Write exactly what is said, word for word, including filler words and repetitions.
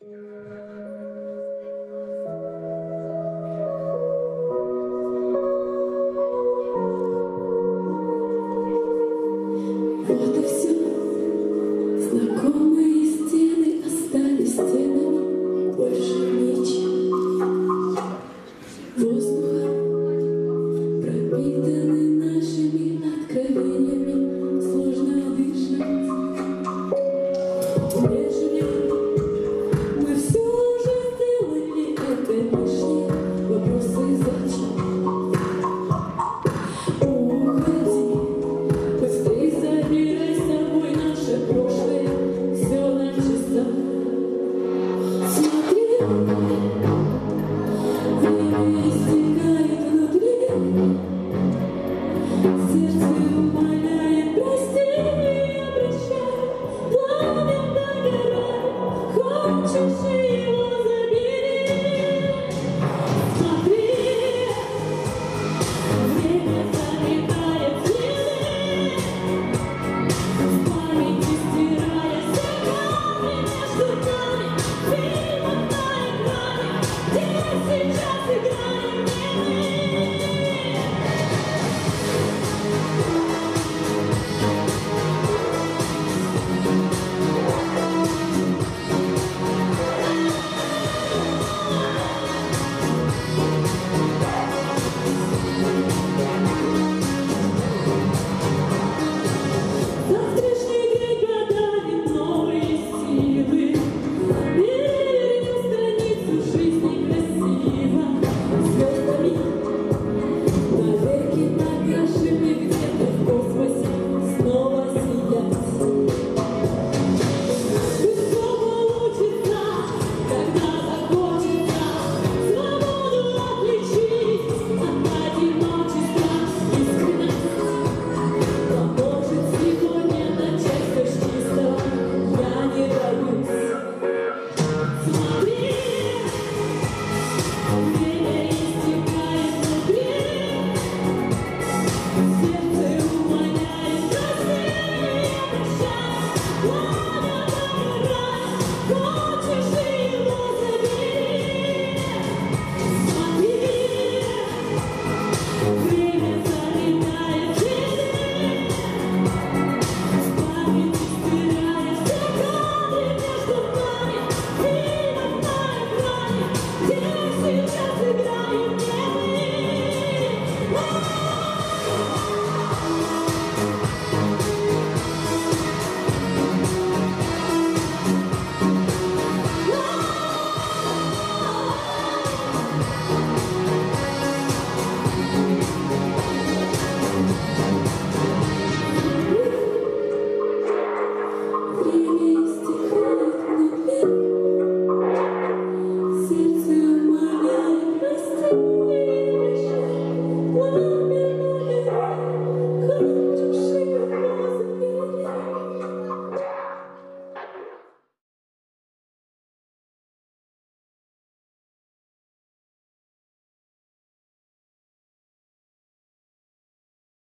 Вот и все. Знакомые стены остались стенами, больше ничего. Воздуха пропитаны нашими откровениями, сложно дышать. Прежде мы все уже сделали, это лишние вопросы зачем? Уходи, быстрей забирай с собой наше прошлое, все на часах. Смотри, время истекает внутри, сердце